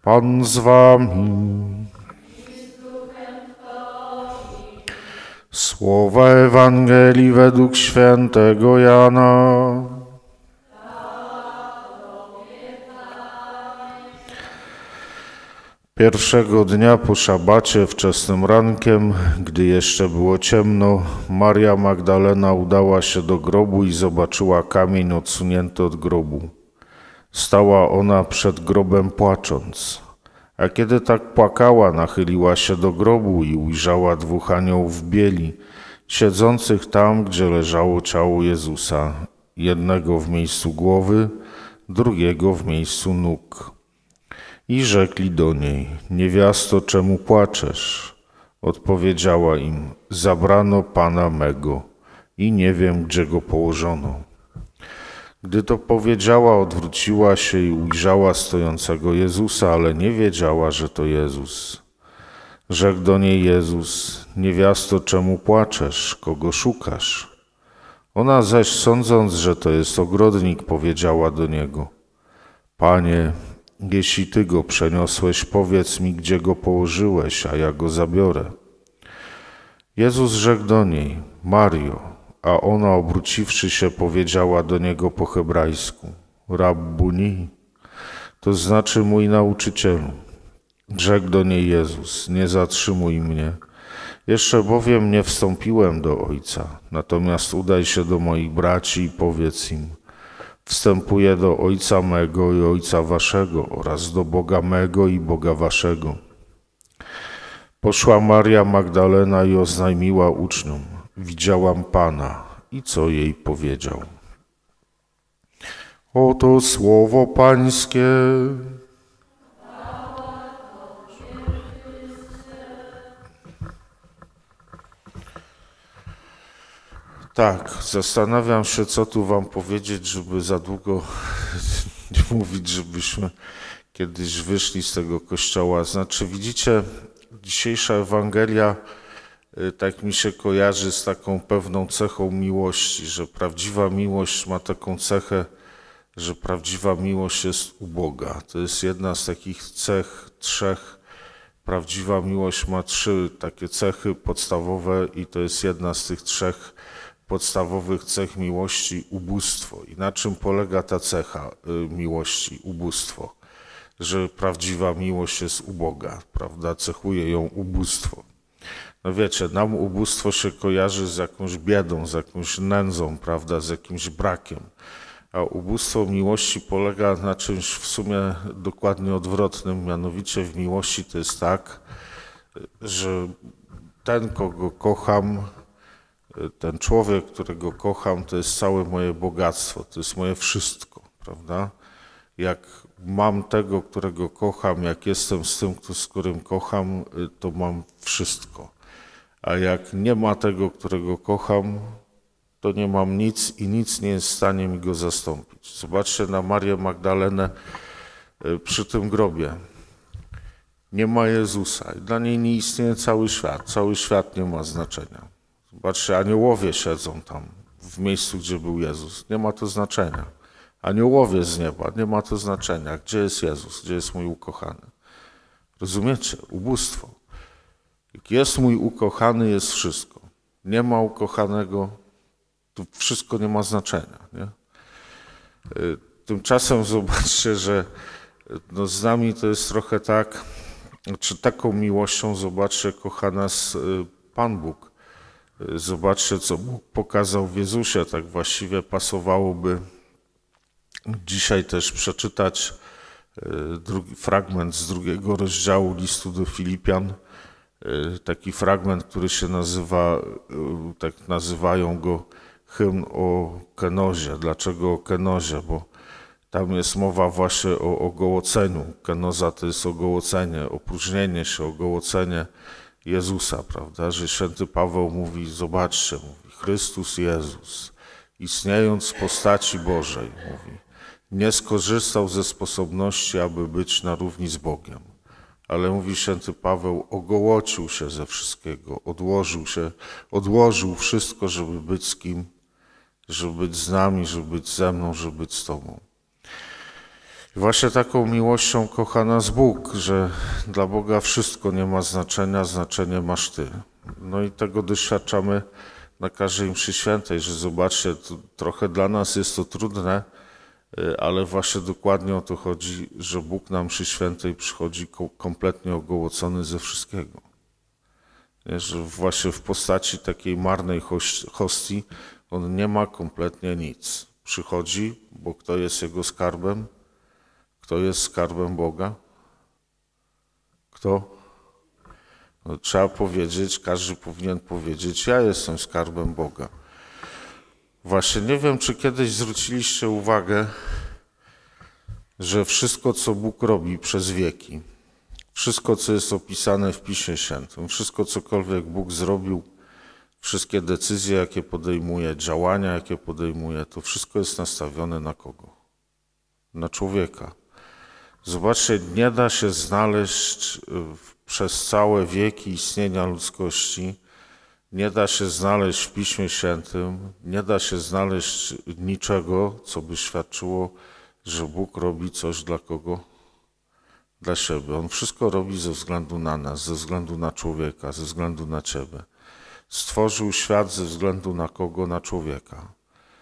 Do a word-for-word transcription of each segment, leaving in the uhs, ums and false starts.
Pan z wami. Słowa Ewangelii według świętego Jana. Pierwszego dnia po szabacie, wczesnym rankiem, gdy jeszcze było ciemno, Maria Magdalena udała się do grobu i zobaczyła kamień odsunięty od grobu. Stała ona przed grobem płacząc. A kiedy tak płakała, nachyliła się do grobu i ujrzała dwóch aniołów w bieli, siedzących tam, gdzie leżało ciało Jezusa, jednego w miejscu głowy, drugiego w miejscu nóg. I rzekli do niej: niewiasto, czemu płaczesz? Odpowiedziała im: zabrano Pana mego i nie wiem, gdzie go położono. Gdy to powiedziała, odwróciła się i ujrzała stojącego Jezusa, ale nie wiedziała, że to Jezus. Rzekł do niej Jezus: niewiasto, czemu płaczesz? Kogo szukasz? Ona zaś, sądząc, że to jest ogrodnik, powiedziała do Niego: Panie, jeśli Ty go przeniosłeś, powiedz mi, gdzie go położyłeś, a ja go zabiorę. Jezus rzekł do niej: Mario. A ona, obróciwszy się, powiedziała do Niego po hebrajsku: Rabbuni, to znaczy mój nauczycielu. Rzekł do niej Jezus: nie zatrzymuj mnie, jeszcze bowiem nie wstąpiłem do Ojca, natomiast udaj się do moich braci i powiedz im: wstępuję do Ojca mego i Ojca waszego oraz do Boga mego i Boga waszego. Poszła Maria Magdalena i oznajmiła uczniom: widziałam Pana. I co jej powiedział? Oto słowo Pańskie. Tak, zastanawiam się, co tu wam powiedzieć, żeby za długo nie mówić, żebyśmy kiedyś wyszli z tego kościoła. Znaczy, widzicie, dzisiejsza Ewangelia tak mi się kojarzy z taką pewną cechą miłości, że prawdziwa miłość ma taką cechę, że prawdziwa miłość jest uboga. To jest jedna z takich cech, trzech. Prawdziwa miłość ma trzy takie cechy podstawowe i to jest jedna z tych trzech podstawowych cech miłości: ubóstwo. I na czym polega ta cecha miłości, ubóstwo? Że prawdziwa miłość jest uboga, prawda? Cechuje ją ubóstwo. No wiecie, nam ubóstwo się kojarzy z jakąś biedą, z jakąś nędzą, prawda, z jakimś brakiem. A ubóstwo miłości polega na czymś w sumie dokładnie odwrotnym, mianowicie w miłości to jest tak, że ten, kogo kocham, ten człowiek, którego kocham, to jest całe moje bogactwo, to jest moje wszystko, prawda? Jak mam tego, którego kocham, jak jestem z tym, z którym kocham, to mam wszystko. A jak nie ma tego, którego kocham, to nie mam nic i nic nie jest w stanie mi go zastąpić. Zobaczcie na Marię Magdalenę przy tym grobie. Nie ma Jezusa i dla niej nie istnieje cały świat. Cały świat nie ma znaczenia. Zobaczcie, aniołowie siedzą tam w miejscu, gdzie był Jezus. Nie ma to znaczenia. Aniołowie z nieba, nie ma to znaczenia. Gdzie jest Jezus? Gdzie jest mój ukochany? Rozumiecie? Ubóstwo. Jak jest mój ukochany, jest wszystko. Nie ma ukochanego, to wszystko nie ma znaczenia. Nie? Tymczasem zobaczcie, że no z nami to jest trochę tak, czy taką miłością, zobaczcie, kocha nas Pan Bóg. Zobaczcie, co Bóg pokazał w Jezusie. Tak właściwie pasowałoby dzisiaj też przeczytać drugi fragment z drugiego rozdziału listu do Filipian. Taki fragment, który się nazywa, tak nazywają go hymn o kenozie. Dlaczego o kenozie? Bo tam jest mowa właśnie o ogołoceniu. Kenoza to jest ogołocenie, opróżnienie się, ogołocenie Jezusa, prawda? Że święty Paweł mówi, zobaczcie, mówi, Chrystus Jezus, istniejąc w postaci Bożej, mówi, nie skorzystał ze sposobności, aby być na równi z Bogiem. Ale mówi święty Paweł, ogołocił się ze wszystkiego, odłożył się, odłożył wszystko, żeby być z kim? Żeby być z nami, żeby być ze mną, żeby być z Tobą. I właśnie taką miłością kocha nas Bóg, że dla Boga wszystko nie ma znaczenia, znaczenie masz Ty. No i tego doświadczamy na każdej mszy świętej, że zobaczcie, to trochę dla nas jest to trudne, ale właśnie dokładnie o to chodzi, że Bóg na mszy świętej przychodzi kompletnie ogołocony ze wszystkiego. Nie, że właśnie w postaci takiej marnej hostii On nie ma kompletnie nic. Przychodzi, bo kto jest Jego skarbem? Kto jest skarbem Boga? Kto? No, trzeba powiedzieć, każdy powinien powiedzieć, ja jestem skarbem Boga. Właśnie nie wiem, czy kiedyś zwróciliście uwagę, że wszystko, co Bóg robi przez wieki, wszystko, co jest opisane w Piśmie Świętym, wszystko, cokolwiek Bóg zrobił, wszystkie decyzje, jakie podejmuje, działania, jakie podejmuje, to wszystko jest nastawione na kogo? Na człowieka. Zobaczcie, nie da się znaleźć przez całe wieki istnienia ludzkości, nie da się znaleźć w Piśmie Świętym, nie da się znaleźć niczego, co by świadczyło, że Bóg robi coś dla kogo? Dla siebie. On wszystko robi ze względu na nas, ze względu na człowieka, ze względu na Ciebie. Stworzył świat ze względu na kogo? Na człowieka.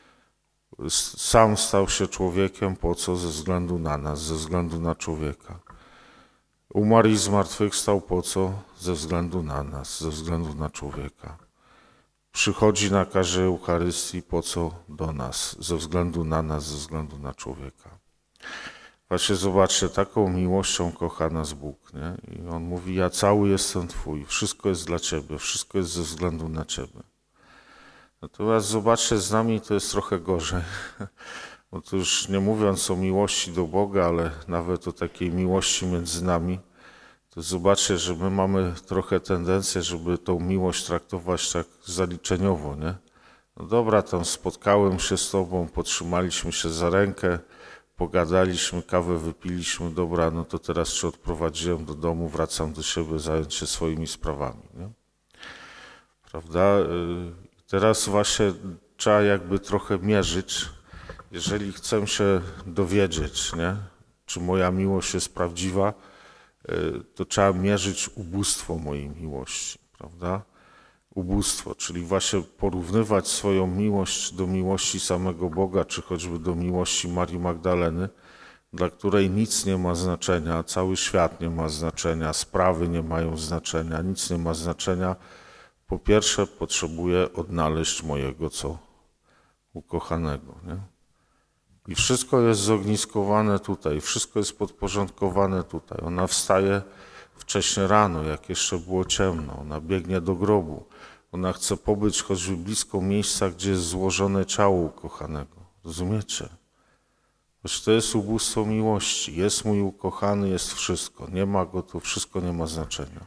Sam stał się człowiekiem, po co? Ze względu na nas, ze względu na człowieka. Umarł i zmartwychwstał, po co? Ze względu na nas, ze względu na człowieka. Przychodzi na każdej Eucharystii, po co? Do nas, ze względu na nas, ze względu na człowieka. Właśnie zobaczcie, taką miłością kocha nas Bóg, nie? I On mówi, ja cały jestem Twój, wszystko jest dla Ciebie, wszystko jest ze względu na Ciebie. Natomiast zobaczcie, z nami to jest trochę gorzej, bo to już nie mówiąc o miłości do Boga, ale nawet o takiej miłości między nami, to zobaczcie, że my mamy trochę tendencję, żeby tą miłość traktować tak zaliczeniowo, nie? No dobra, tam spotkałem się z Tobą, potrzymaliśmy się za rękę, pogadaliśmy, kawę wypiliśmy, dobra, no to teraz Cię odprowadziłem do domu, wracam do siebie, zająć się swoimi sprawami, nie? Prawda? Teraz właśnie trzeba jakby trochę mierzyć, jeżeli chcę się dowiedzieć, nie? Czy moja miłość jest prawdziwa, to trzeba mierzyć ubóstwo mojej miłości, prawda? Ubóstwo, czyli właśnie porównywać swoją miłość do miłości samego Boga, czy choćby do miłości Marii Magdaleny, dla której nic nie ma znaczenia, cały świat nie ma znaczenia, sprawy nie mają znaczenia, nic nie ma znaczenia. Po pierwsze, potrzebuję odnaleźć mojego co? Ukochanego, nie? I wszystko jest zogniskowane tutaj, wszystko jest podporządkowane tutaj. Ona wstaje wcześnie rano, jak jeszcze było ciemno, ona biegnie do grobu. Ona chce pobyć choćby blisko miejsca, gdzie jest złożone ciało ukochanego. Rozumiecie? Choć to jest ubóstwo miłości. Jest mój ukochany, jest wszystko. Nie ma go, to wszystko nie ma znaczenia.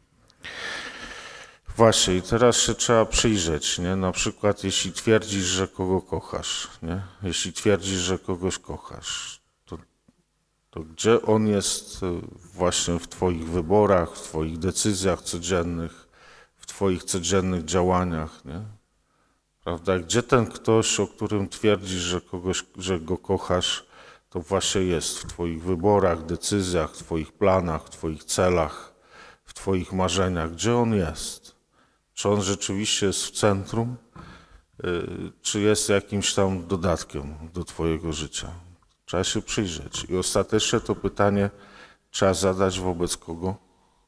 Właśnie, i teraz się trzeba przyjrzeć, nie? Na przykład, jeśli twierdzisz, że kogo kochasz, nie? Jeśli twierdzisz, że kogoś kochasz, to, to gdzie on jest właśnie w Twoich wyborach, w Twoich decyzjach codziennych, w Twoich codziennych działaniach, nie? Prawda? Gdzie ten ktoś, o którym twierdzisz, że kogoś, że go kochasz, to właśnie jest w Twoich wyborach, decyzjach, w Twoich planach, w Twoich celach, w Twoich marzeniach. Gdzie on jest? Czy on rzeczywiście jest w centrum, czy jest jakimś tam dodatkiem do Twojego życia? Trzeba się przyjrzeć. I ostatecznie to pytanie trzeba zadać wobec kogo?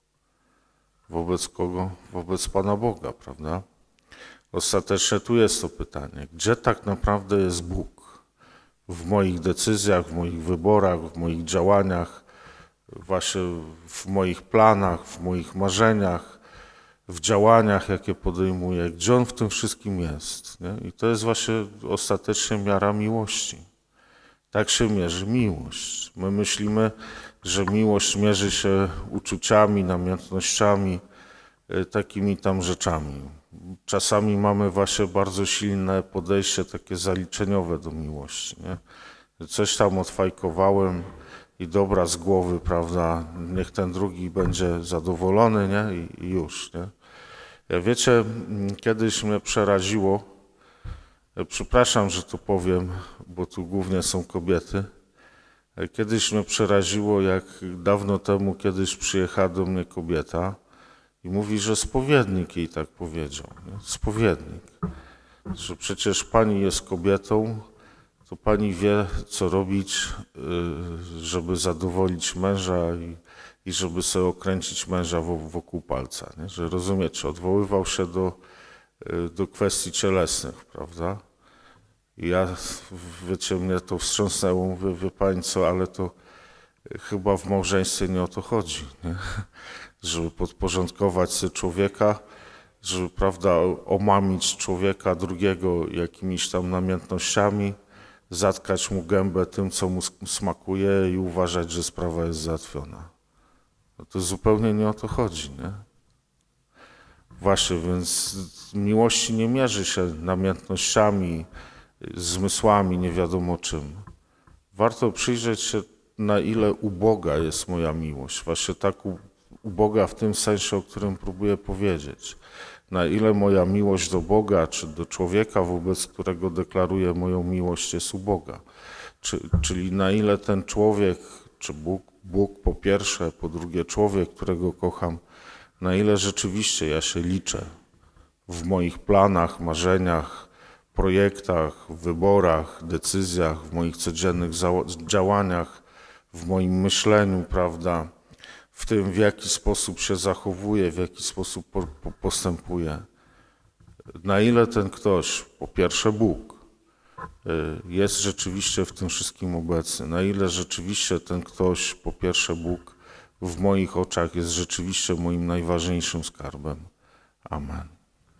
Wobec kogo? Wobec Pana Boga, prawda? Ostatecznie tu jest to pytanie. Gdzie tak naprawdę jest Bóg? W moich decyzjach, w moich wyborach, w moich działaniach, właśnie w moich planach, w moich marzeniach, w działaniach, jakie podejmuję, gdzie On w tym wszystkim jest. Nie? I to jest właśnie ostatecznie miara miłości. Tak się mierzy miłość. My myślimy, że miłość mierzy się uczuciami, namiętnościami, takimi tam rzeczami. Czasami mamy właśnie bardzo silne podejście takie zaliczeniowe do miłości. Nie? Coś tam odfajkowałem i dobra z głowy, prawda, niech ten drugi będzie zadowolony, nie? I, i już, nie? Ja wiecie, kiedyś mnie przeraziło, przepraszam, że to powiem, bo tu głównie są kobiety, Kiedyś mnie przeraziło, jak dawno temu kiedyś przyjechała do mnie kobieta i mówi, że spowiednik jej tak powiedział. Nie? Spowiednik. Że przecież pani jest kobietą, to pani wie, co robić, żeby zadowolić męża i, i żeby sobie okręcić męża wokół palca. Nie? Że rozumiecie, odwoływał się do, do kwestii cielesnych, prawda? I ja, wiecie, mnie to wstrząsnęło, mówię, wie pani co, ale to chyba w małżeństwie nie o to chodzi, nie? Żeby podporządkować sobie człowieka, żeby, prawda, omamić człowieka drugiego jakimiś tam namiętnościami, zatkać mu gębę tym, co mu smakuje i uważać, że sprawa jest załatwiona. No to zupełnie nie o to chodzi, nie? Właśnie, więc miłości nie mierzy się namiętnościami, zmysłami, nie wiadomo czym. Warto przyjrzeć się, na ile uboga jest moja miłość. Właśnie tak uboga w tym sensie, o którym próbuję powiedzieć. Na ile moja miłość do Boga, czy do człowieka, wobec którego deklaruję moją miłość, jest uboga. Czy, czyli na ile ten człowiek, czy Bóg, Bóg po pierwsze, po drugie człowiek, którego kocham, na ile rzeczywiście ja się liczę w moich planach, marzeniach, projektach, wyborach, decyzjach, w moich codziennych działaniach, w moim myśleniu, prawda, w tym, w jaki sposób się zachowuję, w jaki sposób postępuję. Na ile ten ktoś, po pierwsze Bóg, jest rzeczywiście w tym wszystkim obecny, na ile rzeczywiście ten ktoś, po pierwsze Bóg, w moich oczach jest rzeczywiście moim najważniejszym skarbem. Amen.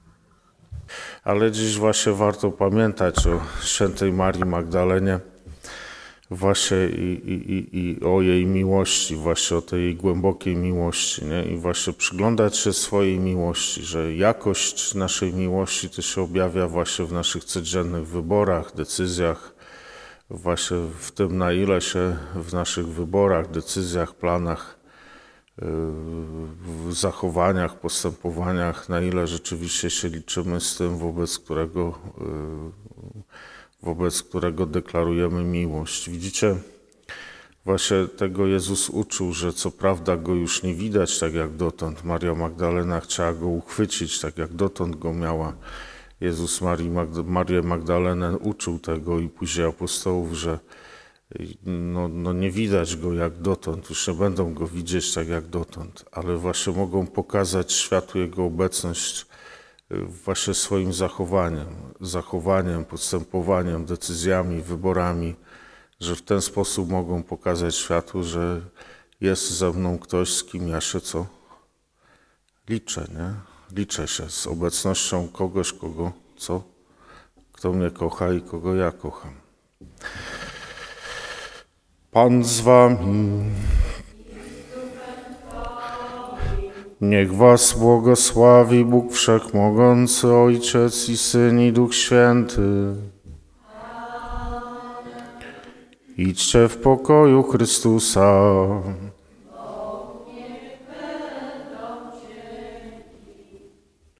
Ale dziś właśnie warto pamiętać o świętej Marii Magdalenie, właśnie i, i, i o jej miłości, właśnie o tej jej głębokiej miłości, nie? I właśnie przyglądać się swojej miłości, że jakość naszej miłości to się objawia właśnie w naszych codziennych wyborach, decyzjach, właśnie w tym, na ile się w naszych wyborach, decyzjach, planach, w zachowaniach, postępowaniach, na ile rzeczywiście się liczymy z tym, wobec którego, wobec którego deklarujemy miłość. Widzicie, właśnie tego Jezus uczył, że co prawda Go już nie widać tak jak dotąd. Maria Magdalena chciała Go uchwycić tak jak dotąd Go miała. Jezus Marii Magd- Marię Magdalenę uczył tego i później apostołów, że No, no nie widać Go jak dotąd, już nie będą Go widzieć tak jak dotąd, ale właśnie mogą pokazać światu Jego obecność właśnie swoim zachowaniem, zachowaniem, postępowaniem, decyzjami, wyborami, że w ten sposób mogą pokazać światu, że jest ze mną ktoś, z kim ja się co? Liczę, nie? Liczę się z obecnością kogoś, kogo co? Kto mnie kocha i kogo ja kocham. Pan z wami. Niech was błogosławi Bóg Wszechmogący, Ojciec i Syn i Duch Święty. Idźcie w pokoju Chrystusa.